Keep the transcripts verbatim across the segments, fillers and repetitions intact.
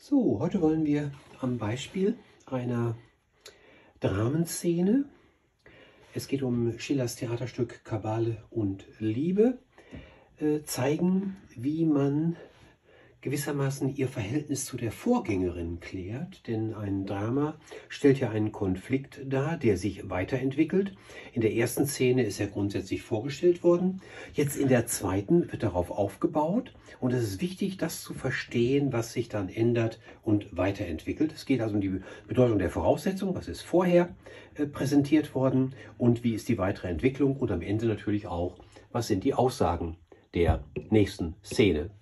So, heute wollen wir am Beispiel einer Dramenszene, es geht um Schillers Theaterstück Kabale und Liebe, äh, zeigen, wie man gewissermaßen ihr Verhältnis zu der Vorgängerin klärt, denn ein Drama stellt ja einen Konflikt dar, der sich weiterentwickelt. In der ersten Szene ist er grundsätzlich vorgestellt worden, jetzt in der zweiten wird darauf aufgebaut und es ist wichtig, das zu verstehen, was sich dann ändert und weiterentwickelt. Es geht also um die Bedeutung der Voraussetzung, was ist vorher äh, präsentiert worden und wie ist die weitere Entwicklung und am Ende natürlich auch, was sind die Aussagen der nächsten Szene.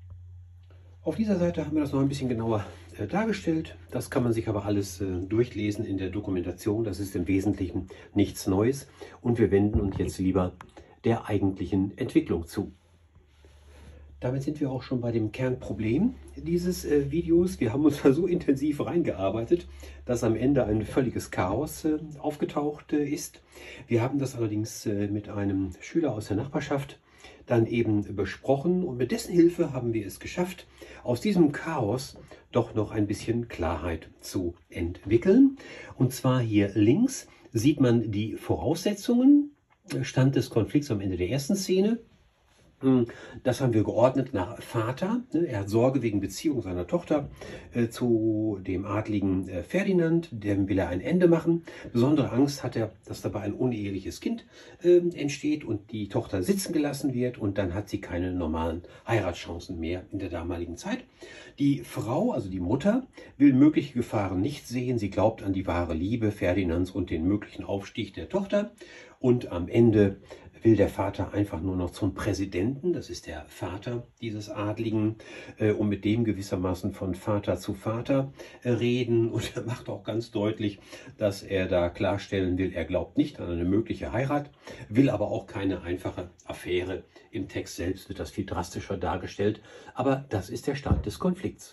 Auf dieser Seite haben wir das noch ein bisschen genauer äh, dargestellt. Das kann man sich aber alles äh, durchlesen in der Dokumentation. Das ist im Wesentlichen nichts Neues. Und wir wenden uns jetzt lieber der eigentlichen Entwicklung zu. Damit sind wir auch schon bei dem Kernproblem dieses äh, Videos. Wir haben uns da so intensiv reingearbeitet, dass am Ende ein völliges Chaos äh, aufgetaucht äh, ist. Wir haben das allerdings äh, mit einem Schüler aus der Nachbarschaft dann eben besprochen und mit dessen Hilfe haben wir es geschafft, aus diesem Chaos doch noch ein bisschen Klarheit zu entwickeln. Und zwar hier links sieht man die Voraussetzungen, Stand des Konflikts am Ende der ersten Szene. Das haben wir geordnet nach Vater. Er hat Sorge wegen Beziehung seiner Tochter äh, zu dem adligen äh, Ferdinand. Dem will er ein Ende machen. Besondere Angst hat er, dass dabei ein uneheliches Kind äh, entsteht und die Tochter sitzen gelassen wird. Und dann hat sie keine normalen Heiratschancen mehr in der damaligen Zeit. Die Frau, also die Mutter, will mögliche Gefahren nicht sehen. Sie glaubt an die wahre Liebe Ferdinands und den möglichen Aufstieg der Tochter. Und am Ende will der Vater einfach nur noch zum Präsidenten, das ist der Vater dieses Adligen, äh, und mit dem gewissermaßen von Vater zu Vater äh, reden. Und er macht auch ganz deutlich, dass er da klarstellen will, er glaubt nicht an eine mögliche Heirat, will aber auch keine einfache Affäre. Im Text selbst wird das viel drastischer dargestellt, aber das ist der Stand des Konflikts.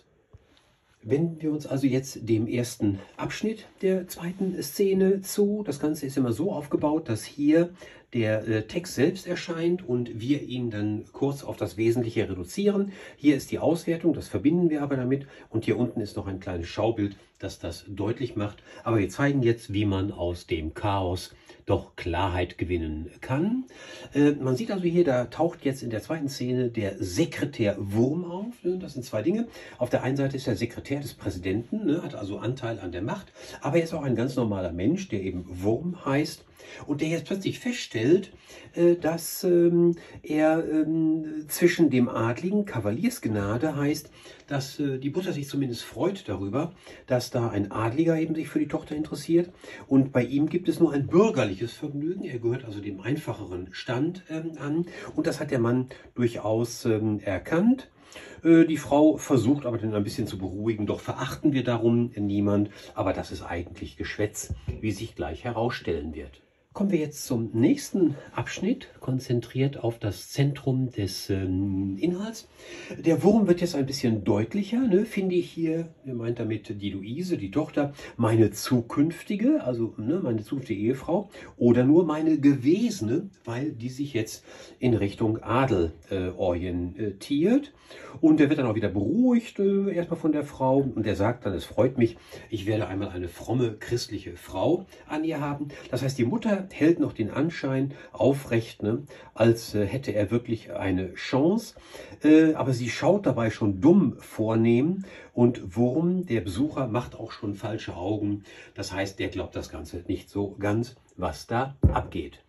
Wenden wir uns also jetzt dem ersten Abschnitt der zweiten Szene zu. Das Ganze ist immer so aufgebaut, dass hier der äh, Text selbst erscheint und wir ihn dann kurz auf das Wesentliche reduzieren. Hier ist die Auswertung, das verbinden wir aber damit. Und hier unten ist noch ein kleines Schaubild, das das deutlich macht. Aber wir zeigen jetzt, wie man aus dem Chaos doch Klarheit gewinnen kann. Äh, man sieht also hier, da taucht jetzt in der zweiten Szene der Sekretär Wurm auf. Das sind zwei Dinge. Auf der einen Seite ist er Sekretär des Präsidenten, ne, hat also Anteil an der Macht, aber er ist auch ein ganz normaler Mensch, der eben Wurm heißt und der jetzt plötzlich feststellt, äh, dass ähm, er ähm, zwischen dem Adligen, Kavaliersgnade heißt, dass äh, die Mutter sich zumindest freut darüber, dass da ein Adliger eben sich für die Tochter interessiert und bei ihm gibt es nur ein bürgerliches Vergnügen. Er gehört also dem einfacheren Stand ähm, an und das hat der Mann durchaus ähm, erkannt. Äh, die Frau versucht aber dann ein bisschen zu beruhigen, doch verachten wir darum niemand, aber das ist eigentlich Geschwätz, wie sich gleich herausstellen wird. Kommen wir jetzt zum nächsten Abschnitt, konzentriert auf das Zentrum des ähm, Inhalts. Der Wurm wird jetzt ein bisschen deutlicher, ne, finde ich hier, er meint damit die Luise, die Tochter, meine zukünftige, also ne, meine zukünftige Ehefrau oder nur meine gewesene, weil die sich jetzt in Richtung Adel äh, orientiert. Und er wird dann auch wieder beruhigt, äh, erstmal von der Frau und er sagt dann, es freut mich, ich werde einmal eine fromme christliche Frau an ihr haben. Das heißt, die Mutter hält noch den Anschein aufrecht, ne, als äh, hätte er wirklich eine Chance. Äh, aber sie schaut dabei schon dumm vornehm und Wurm, der Besucher, macht auch schon falsche Augen. Das heißt, der glaubt das Ganze nicht so ganz, was da abgeht.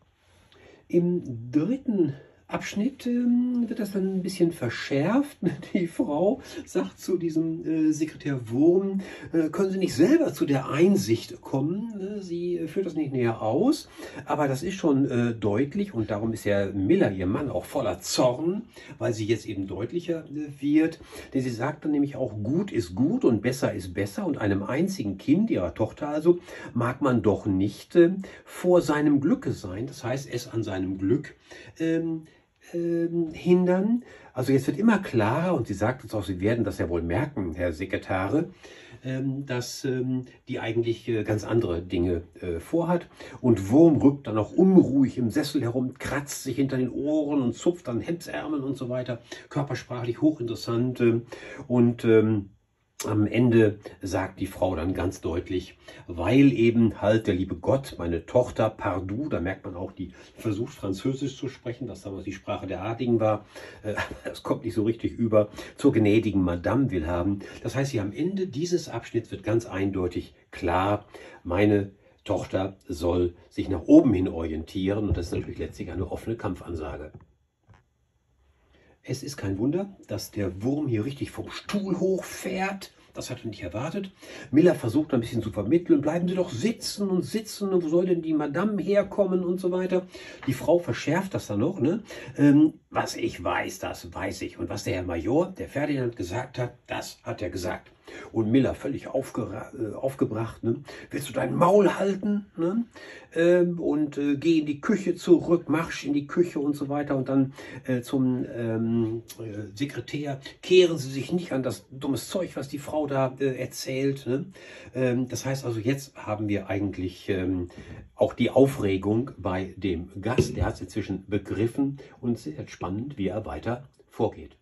Im dritten Abschnitt ähm, wird das dann ein bisschen verschärft. Die Frau sagt zu diesem äh, Sekretär Wurm, äh, können Sie nicht selber zu der Einsicht kommen? Äh, sie äh, führt das nicht näher aus, aber das ist schon äh, deutlich und darum ist ja Miller, ihr Mann, auch voller Zorn, weil sie jetzt eben deutlicher äh, wird. Denn sie sagt dann nämlich auch, gut ist gut und besser ist besser und einem einzigen Kind, ihrer Tochter also, mag man doch nicht äh, vor seinem Glücke sein. Das heißt, es an seinem Glück ähm, Ähm, hindern. Also jetzt wird immer klarer und sie sagt uns auch, Sie werden das ja wohl merken, Herr Sekretare, ähm, dass ähm, die eigentlich äh, ganz andere Dinge äh, vorhat. Und Wurm rückt dann auch unruhig im Sessel herum, kratzt sich hinter den Ohren und zupft an Hemdsärmeln und so weiter. Körpersprachlich hochinteressant. Äh, und ähm, Am Ende sagt die Frau dann ganz deutlich, weil eben halt der liebe Gott meine Tochter Pardoux, da merkt man auch, die versucht Französisch zu sprechen, was damals die Sprache der Adligen war, das kommt nicht so richtig über, zur gnädigen Madame will haben. Das heißt, hier am Ende dieses Abschnitts wird ganz eindeutig klar, meine Tochter soll sich nach oben hin orientieren und das ist natürlich letztlich eine offene Kampfansage. Es ist kein Wunder, dass der Wurm hier richtig vom Stuhl hochfährt. Das hat er nicht erwartet. Miller versucht ein bisschen zu vermitteln. Bleiben Sie doch sitzen und sitzen. Und wo soll denn die Madame herkommen und so weiter. Die Frau verschärft das dann noch. Ne? Ähm, was ich weiß, das weiß ich. Und was der Herr Major, der Ferdinand, gesagt hat, das hat er gesagt. Und Miller völlig äh, aufgebracht. Ne? Willst du dein Maul halten? Ne? Ähm, und äh, geh in die Küche zurück, marsch in die Küche und so weiter. Und dann äh, zum ähm, äh, Sekretär, kehren Sie sich nicht an das dummes Zeug, was die Frau da äh, erzählt. Ne? Ähm, das heißt also, jetzt haben wir eigentlich ähm, auch die Aufregung bei dem Gast. Der hat es inzwischen begriffen und es ist jetzt spannend, wie er weiter vorgeht.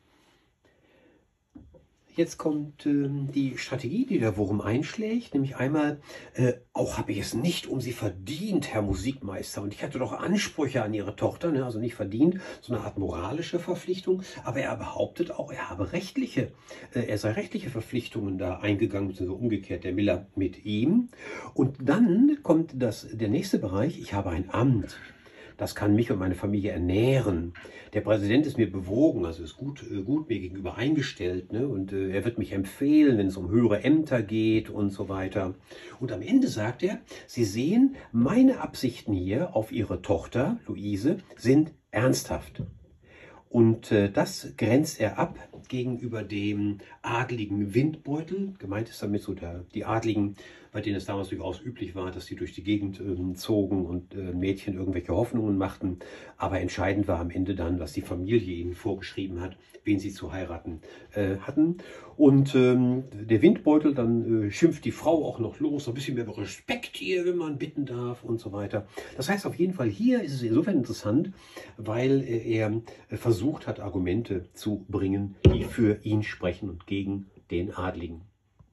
Jetzt kommt äh, die Strategie, die der Wurm einschlägt, nämlich einmal, äh, auch habe ich es nicht um Sie verdient, Herr Musikmeister, und ich hatte doch Ansprüche an Ihre Tochter, ne? Also nicht verdient, so eine Art moralische Verpflichtung, aber er behauptet auch, er habe rechtliche, äh, er sei rechtliche Verpflichtungen da eingegangen, beziehungsweise umgekehrt, der Miller mit ihm. Und dann kommt das, der nächste Bereich, ich habe ein Amt. Das kann mich und meine Familie ernähren. Der Präsident ist mir bewogen, also ist gut, äh, gut mir gegenüber eingestellt. Ne? Und äh, er wird mich empfehlen, wenn es um höhere Ämter geht und so weiter. Und am Ende sagt er, Sie sehen, meine Absichten hier auf Ihre Tochter, Luise, sind ernsthaft. Und äh, das grenzt er ab gegenüber dem adligen Windbeutel. Gemeint ist damit so der, die Adligen, bei denen es damals durchaus üblich war, dass sie durch die Gegend äh, zogen und äh, Mädchen irgendwelche Hoffnungen machten. Aber entscheidend war am Ende dann, was die Familie ihnen vorgeschrieben hat, wen sie zu heiraten äh, hatten. Und ähm, der Windbeutel, dann äh, schimpft die Frau auch noch los, ein bisschen mehr Respekt hier, wenn man bitten darf und so weiter. Das heißt auf jeden Fall, hier ist es insofern interessant, weil äh, er äh, versucht hat, Argumente zu bringen, die für ihn sprechen und gegen den Adligen.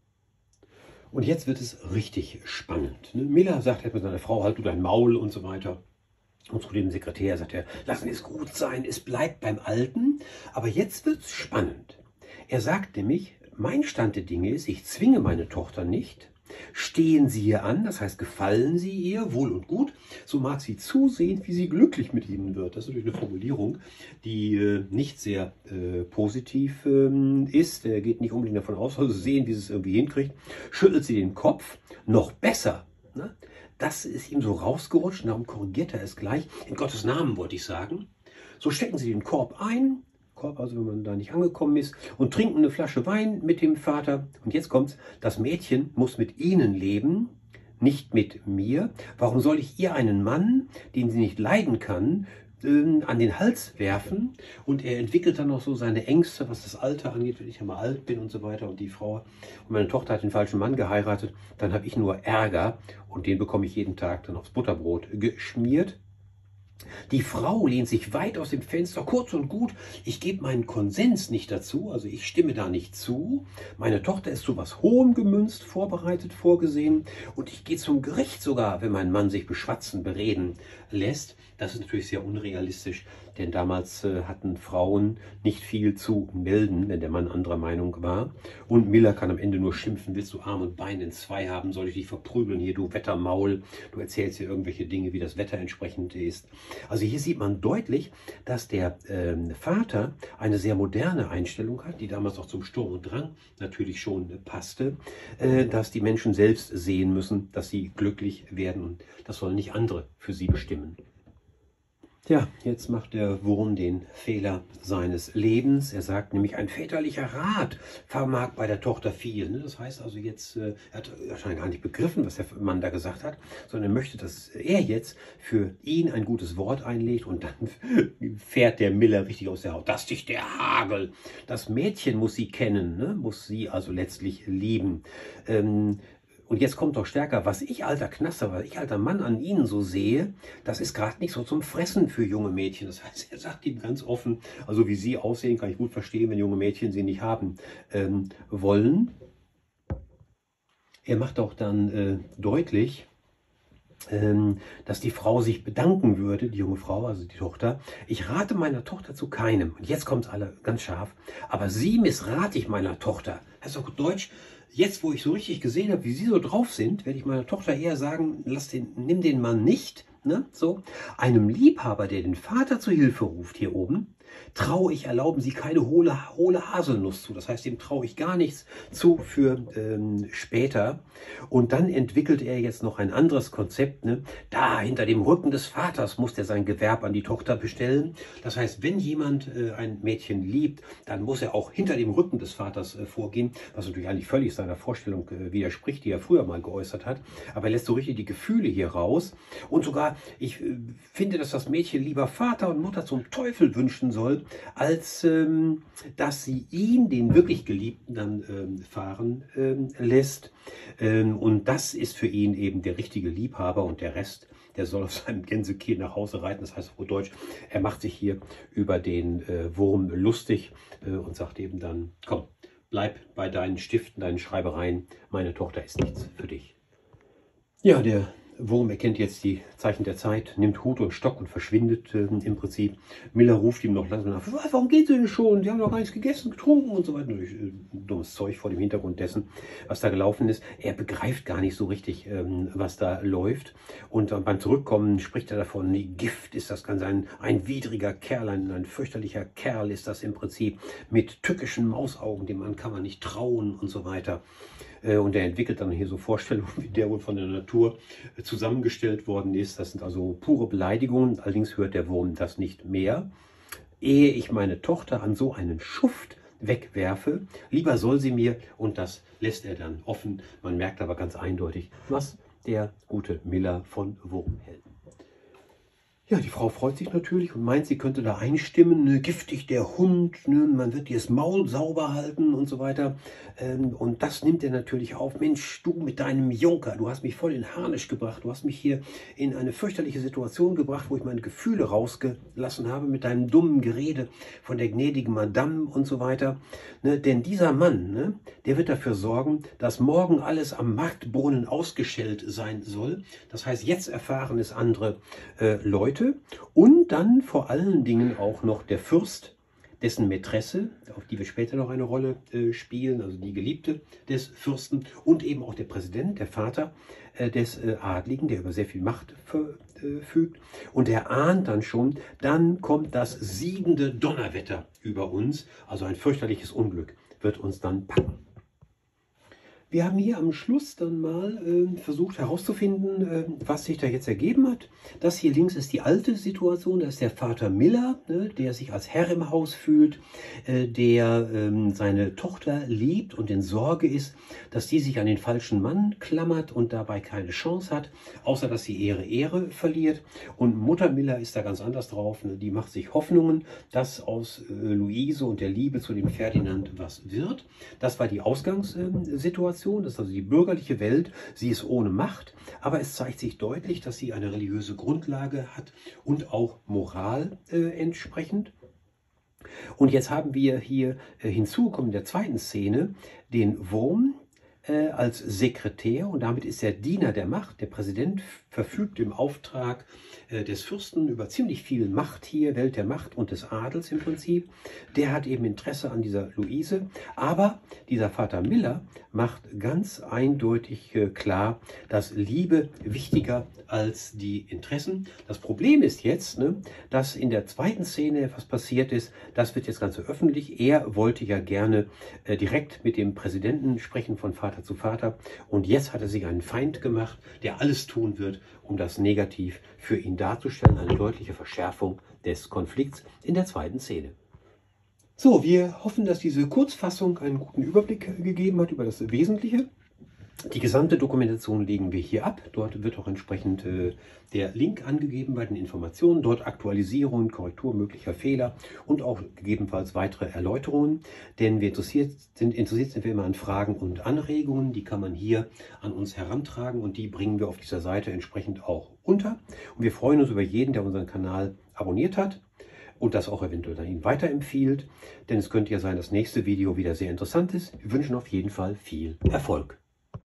Und jetzt wird es richtig spannend. Ne? Miller sagt halt mit seiner Frau, halt du dein Maul und so weiter. Und zu dem Sekretär sagt er, lassen es gut sein, es bleibt beim Alten. Aber jetzt wird es spannend. Er sagt nämlich, mein Stand der Dinge ist, ich zwinge meine Tochter nicht. Stehen Sie ihr an, das heißt, gefallen Sie ihr, wohl und gut, so mag sie zusehen, wie sie glücklich mit Ihnen wird. Das ist natürlich eine Formulierung, die äh, nicht sehr äh, positiv ähm, ist. Er geht nicht unbedingt davon aus, also sehen, wie sie es irgendwie hinkriegt. Schüttelt sie den Kopf, noch besser. Ne? Das ist ihm so rausgerutscht, darum korrigiert er es gleich. In Gottes Namen wollte ich sagen. So stecken Sie den Korb ein, Korb, also wenn man da nicht angekommen ist, und trinken eine Flasche Wein mit dem Vater. Und jetzt kommt's, das Mädchen muss mit Ihnen leben, nicht mit mir. Warum soll ich ihr einen Mann, den sie nicht leiden kann, äh, an den Hals werfen? Und er entwickelt dann noch so seine Ängste, was das Alter angeht, wenn ich ja mal alt bin und so weiter. Und die Frau und meine Tochter hat den falschen Mann geheiratet, dann habe ich nur Ärger und den bekomme ich jeden Tag dann aufs Butterbrot geschmiert. Die Frau lehnt sich weit aus dem Fenster, kurz und gut, ich gebe meinen Konsens nicht dazu, also ich stimme da nicht zu. Meine Tochter ist zu was Hohem gemünzt, vorbereitet, vorgesehen und ich gehe zum Gericht sogar, wenn mein Mann sich beschwatzen, bereden lässt. Das ist natürlich sehr unrealistisch, denn damals äh, hatten Frauen nicht viel zu melden, wenn der Mann anderer Meinung war. Und Miller kann am Ende nur schimpfen, willst du Arm und Bein in zwei haben, soll ich dich verprügeln hier, du Wettermaul, du erzählst hier irgendwelche Dinge, wie das Wetter entsprechend ist. Also hier sieht man deutlich, dass der äh, Vater eine sehr moderne Einstellung hat, die damals auch zum Sturm und Drang natürlich schon äh, passte, äh, dass die Menschen selbst sehen müssen, dass sie glücklich werden und das sollen nicht andere für sie bestimmen. Ja, jetzt macht der Wurm den Fehler seines Lebens. Er sagt nämlich, ein väterlicher Rat vermag bei der Tochter viel. Das heißt also jetzt, er hat wahrscheinlich gar nicht begriffen, was der Mann da gesagt hat, sondern er möchte, dass er jetzt für ihn ein gutes Wort einlegt und dann fährt der Miller richtig aus der Haut. Das sticht der Hagel. Das Mädchen muss sie kennen, ne? Muss sie also letztlich lieben. Ähm, und jetzt kommt doch stärker, was ich alter Knaster, was ich alter Mann an Ihnen so sehe, das ist gerade nicht so zum Fressen für junge Mädchen. Das heißt, er sagt ihm ganz offen, also wie Sie aussehen, kann ich gut verstehen, wenn junge Mädchen Sie nicht haben ähm, wollen. Er macht auch dann äh, deutlich, ähm, dass die Frau sich bedanken würde, die junge Frau, also die Tochter. Ich rate meiner Tochter zu keinem. Und jetzt kommt es alle ganz scharf. Aber Sie missrate ich meiner Tochter. Das ist doch gut Deutsch. Jetzt, wo ich so richtig gesehen habe, wie Sie so drauf sind, werde ich meiner Tochter eher sagen, lass den, nimm den Mann nicht. Ne? So. Einem Liebhaber, der den Vater zu Hilfe ruft hier oben, traue ich, erlauben Sie keine hohle, hohle Haselnuss zu. Das heißt, dem traue ich gar nichts zu für ähm, später. Und dann entwickelt er jetzt noch ein anderes Konzept. Ne? Da, hinter dem Rücken des Vaters muss er sein Gewerb an die Tochter bestellen. Das heißt, wenn jemand äh, ein Mädchen liebt, dann muss er auch hinter dem Rücken des Vaters äh, vorgehen, was natürlich eigentlich völlig seiner Vorstellung äh, widerspricht, die er früher mal geäußert hat. Aber er lässt so richtig die Gefühle hier raus. Und sogar, ich äh, finde, dass das Mädchen lieber Vater und Mutter zum Teufel wünschen soll, als ähm, dass sie ihn, den wirklich Geliebten, dann ähm, fahren ähm, lässt. Ähm, und das ist für ihn eben der richtige Liebhaber, und der Rest, der soll auf seinem Gänsekiel nach Hause reiten. Das heißt auf gut Deutsch, er macht sich hier über den äh, Wurm lustig äh, und sagt eben dann, komm, bleib bei deinen Stiften, deinen Schreibereien, meine Tochter ist nichts für dich. Ja, der Wurm erkennt jetzt die Zeichen der Zeit, nimmt Hut und Stock und verschwindet äh, im Prinzip. Miller ruft ihm noch langsam nach, warum geht ihr denn schon? Die haben doch gar nichts gegessen, getrunken und so weiter. Natürlich, äh, dummes Zeug vor dem Hintergrund dessen, was da gelaufen ist. Er begreift gar nicht so richtig, ähm, was da läuft. Und äh, beim Zurückkommen spricht er davon, nee, Gift ist das Ganze, ein, ein widriger Kerl, ein, ein fürchterlicher Kerl ist das im Prinzip, mit tückischen Mausaugen, dem Mann kann man nicht trauen und so weiter. Und er entwickelt dann hier so Vorstellungen, wie der wohl von der Natur zusammengestellt worden ist. Das sind also pure Beleidigungen. Allerdings hört der Wurm das nicht mehr. Ehe ich meine Tochter an so einen Schuft wegwerfe, lieber soll sie mir, und das lässt er dann offen. Man merkt aber ganz eindeutig, was der gute Miller von Wurm hält. Ja, die Frau freut sich natürlich und meint, sie könnte da einstimmen, ne, giftig der Hund, ne, man wird ihr das Maul sauber halten und so weiter. Ähm, und das nimmt er natürlich auf. Mensch, du mit deinem Junker, du hast mich voll in Harnisch gebracht, du hast mich hier in eine fürchterliche Situation gebracht, wo ich meine Gefühle rausgelassen habe mit deinem dummen Gerede von der gnädigen Madame und so weiter. Ne, denn dieser Mann, ne, der wird dafür sorgen, dass morgen alles am Marktbrunnen ausgeschellt sein soll. Das heißt, jetzt erfahren es andere äh, Leute. Und dann vor allen Dingen auch noch der Fürst, dessen Mätresse, auf die wir später noch eine Rolle äh, spielen, also die Geliebte des Fürsten, und eben auch der Präsident, der Vater äh, des äh, Adligen, der über sehr viel Macht verfügt. Und er ahnt dann schon, dann kommt das siegende Donnerwetter über uns, also ein fürchterliches Unglück wird uns dann packen. Wir haben hier am Schluss dann mal äh, versucht herauszufinden, äh, was sich da jetzt ergeben hat. Das hier links ist die alte Situation, da ist der Vater Miller, ne, der sich als Herr im Haus fühlt, äh, der ähm, seine Tochter liebt und in Sorge ist, dass die sich an den falschen Mann klammert und dabei keine Chance hat, außer dass sie ihre Ehre verliert. Und Mutter Miller ist da ganz anders drauf, ne, die macht sich Hoffnungen, dass aus äh, Luise und der Liebe zu dem Ferdinand was wird. Das war die Ausgangssituation. Das ist also die bürgerliche Welt. Sie ist ohne Macht, aber es zeigt sich deutlich, dass sie eine religiöse Grundlage hat und auch Moral äh, entsprechend. Und jetzt haben wir hier äh, hinzugekommen in der zweiten Szene den Wurm äh, als Sekretär, und damit ist er Diener der Macht. Der Präsident verfügt im Auftrag äh, des Fürsten über ziemlich viel Macht hier, Welt der Macht und des Adels im Prinzip. Der hat eben Interesse an dieser Luise, aber dieser Vater Miller macht ganz eindeutig äh, klar, dass Liebe wichtiger als die Interessen. Das Problem ist jetzt, ne, dass in der zweiten Szene etwas passiert ist. Das wird jetzt ganz öffentlich. Er wollte ja gerne äh, direkt mit dem Präsidenten sprechen, von Vater zu Vater. Und jetzt hat er sich einen Feind gemacht, der alles tun wird, um das negativ für ihn darzustellen. Eine deutliche Verschärfung des Konflikts in der zweiten Szene. So, wir hoffen, dass diese Kurzfassung einen guten Überblick gegeben hat über das Wesentliche. Die gesamte Dokumentation legen wir hier ab. Dort wird auch entsprechend äh, der Link angegeben bei den Informationen. Dort Aktualisierung, Korrektur möglicher Fehler und auch gegebenenfalls weitere Erläuterungen. Denn wir interessiert sind, interessiert sind wir immer an Fragen und Anregungen. Die kann man hier an uns herantragen und die bringen wir auf dieser Seite entsprechend auch unter. Und wir freuen uns über jeden, der unseren Kanal abonniert hat und das auch eventuell dann Ihnen weiterempfiehlt. Denn es könnte ja sein, dass das nächste Video wieder sehr interessant ist. Wir wünschen auf jeden Fall viel Erfolg.